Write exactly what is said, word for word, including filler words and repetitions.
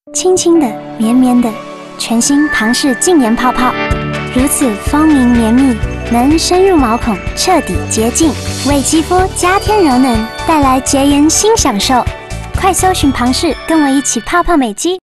轻轻的、绵绵的，全新庞氏净颜泡泡，如此丰盈绵密，能深入毛孔，彻底洁净，为肌肤加添柔嫩，带来洁颜新享受。快搜寻庞氏，跟我一起泡泡美肌。